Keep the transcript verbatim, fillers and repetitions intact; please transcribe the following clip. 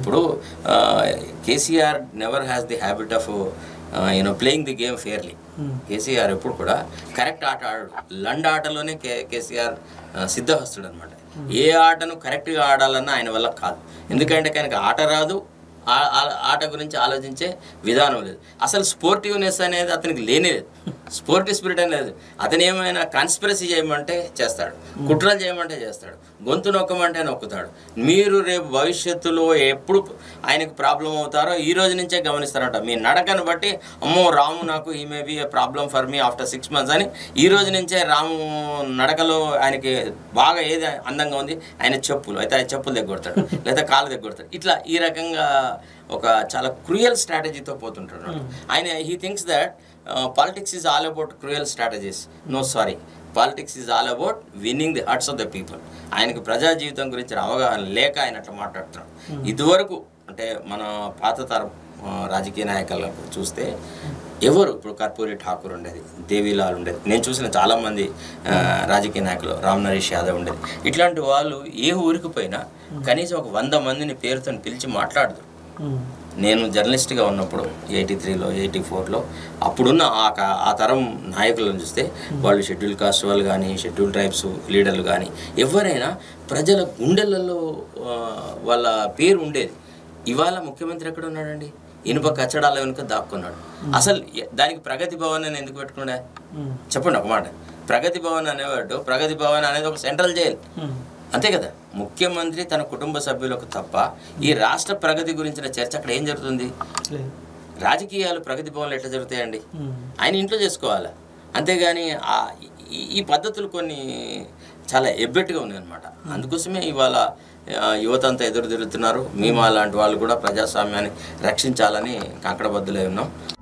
ఇప్పుడు KCR never has the habit of you know playing the game fairly. KCR ఎప్పుడు కూడా correct ఆట ఆడాడు. లండ్ ఆటలోనే కే కేసీఆర్ సిద్ధహస్తుడు అనమాట. ఏ ఆటను కరెక్ట్గా ఆడాలన్నా ఆయన వల్ల కాదు. ఎందుకంటే కనుక ఆట రాదు, ఆట గురించి ఆలోచించే విధానం లేదు. అసలు స్పోర్టివ్నెస్ అనేది అతనికి లేనే లేదు. స్పోర్టివ్ స్పిరిట్ అనేది అతను ఏమైనా కాన్స్పిరసీ చేయమంటే చేస్తాడు, కుట్రలు చేయమంటే చేస్తాడు, గొంతు నొక్కమంటే నొక్కుతాడు. మీరు రేపు భవిష్యత్తులో ఎప్పుడు ఆయనకు ప్రాబ్లం అవుతారో ఈ రోజు నుంచే గమనిస్తారంట. మీ నడకను బట్టి అమ్మో రాము నాకు ఈ may be a problem for me after six months అని ఈ రోజు నుంచే రాము నడకలో ఆయనకి బాగా ఏది అందంగా ఉంది ఆయన చెప్పులు అయితే ఆయన చెప్పులు దగ్గొడతాడు, లేదా కాళ్ళు దగ్గొడతాడు. ఇట్లా ఈ రకంగా ఒక చాలా క్రూయల్ స్ట్రాటజీతో పోతుంటాడు ఆయన. He thinks that politics is all about cruel strategies. No sorry, politics is all about winning the hearts of the people. ఆయనకు ప్రజా జీవితం గురించి అవగాహన లేక ఆయన అట్లా మాట్లాడుతున్నాడు. ఇదివరకు అంటే మన పాత తరం రాజకీయ నాయకులకు చూస్తే ఎవరు ఇప్పుడు కర్పూరి ఠాకూర్ ఉండేది, దేవీలాల్ ఉండేది, నేను చూసిన చాలామంది రాజకీయ నాయకులు, రామ్ నరేష్ యాదవ్ ఉండేది. ఇట్లాంటి వాళ్ళు ఏ ఊరికి పోయినా కనీసం ఒక వంద మందిని పేరుతో పిలిచి మాట్లాడదు. నేను జర్నలిస్ట్గా ఉన్నప్పుడు ఎయిటీ త్రీలో ఎయిటీ ఫోర్లో అప్పుడున్న ఆ ఆ తరం నాయకులను చూస్తే వాళ్ళు షెడ్యూల్ కాస్ట్ వాళ్ళు కానీ షెడ్యూల్ ట్రైబ్స్ లీడర్లు కానీ ఎవరైనా ప్రజల గుండెలలో వాళ్ళ పేరు ఉండేది. ఇవాళ ముఖ్యమంత్రి ఎక్కడ ఉన్నాడండి? ఇనుప కచ్చడాల వెనుక దాక్కున్నాడు. అసలు దానికి ప్రగతి భవన్ అని ఎందుకు పెట్టుకున్నా చెప్పండి ఒక మాట. ప్రగతి భవన్ అనేవాడు, ప్రగతి భవన్ అనేది ఒక సెంట్రల్ జైలు అంతే కదా. ముఖ్యమంత్రి తన కుటుంబ సభ్యులకు తప్ప ఈ రాష్ట్ర ప్రగతి గురించిన చర్చ అక్కడ ఏం జరుగుతుంది? రాజకీయాలు ప్రగతి భవన్లు ఎట్లా జరుగుతాయండి? ఆయన ఇంట్లో చేసుకోవాలా, అంతేగాని ఈ పద్ధతులు కొన్ని చాలా ఎబ్బెట్టుగా ఉన్నాయన్నమాట. అందుకోసమే ఇవాళ యువత అంతా ఎదురు తిరుగుతున్నారు. మేము అలాంటి వాళ్ళు కూడా ప్రజాస్వామ్యాన్ని రక్షించాలని కంకణబద్ధులై ఉన్నాం.